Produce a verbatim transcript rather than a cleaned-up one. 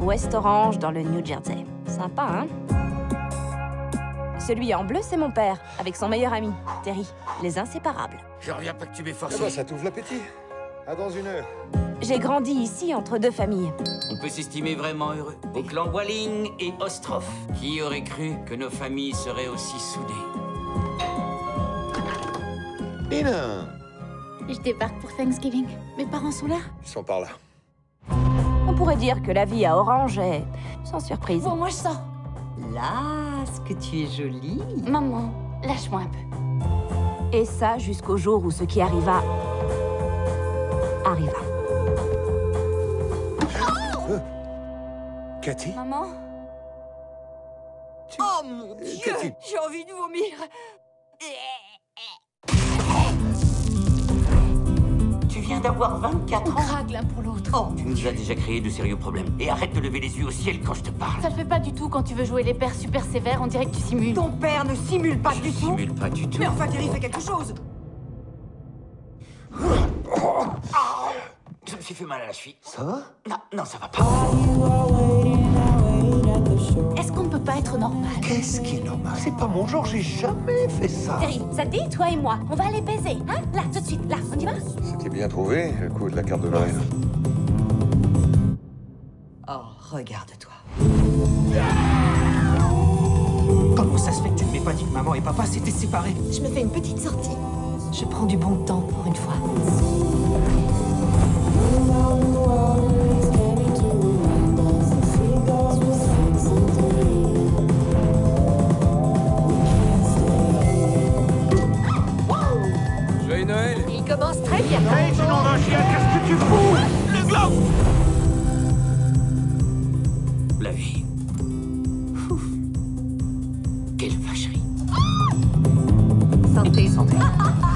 West Orange, dans le New Jersey. Sympa, hein? Celui en bleu, c'est mon père, avec son meilleur ami, Terry. Les inséparables. Je reviens pas que tu m'aies Ah forcé. bah, ça t'ouvre l'appétit. À dans une heure. J'ai grandi ici, entre deux familles. On peut s'estimer vraiment heureux. Au clan Walling et Ostroff. Qui aurait cru que nos familles seraient aussi soudées? Nina! Je débarque pour Thanksgiving. Mes parents sont là. Ils sont par là. On pourrait dire que la vie à Orange est sans surprise. Bon, moi je sors. Là, ce que tu es jolie. Maman, lâche-moi un peu. Et ça, jusqu'au jour où ce qui arriva... arriva. Cathy? Maman? Oh mon Dieu, Cathy. j'ai envie de vomir. Tu viens d'avoir vingt-quatre On ans. craque l'un pour l'autre. Oh, Tu nous as déjà créé de sérieux problèmes. Et arrête de lever les yeux au ciel quand je te parle. Ça le fait pas du tout quand tu veux jouer les pères super sévères, on dirait que tu simules. ton père ne simule pas Je du tout. simule pas du tout. Mais enfin, Terry, fais quelque chose. Je me suis fait mal à la cheville. Ça va? Non, non, ça va pas. Est-ce qu'on ne peut pas être normal? Qu'est-ce qui est normal? C'est pas mon genre, j'ai jamais fait ça. Terry, ça te dit, toi et moi, on va aller baiser, hein? Là, tout de suite, là, on y va? C'était bien trouvé, le coup de la carte de Noël. Oh, regarde-toi. Comment ça se fait que tu ne m'aies pas dit que maman et papa s'étaient séparés? Je me fais une petite sortie. Je prends du bon temps pour une fois. Joyeux Noël! Il commence très bien. La vie. Ouf. Quelle vacherie. Santé. Santé.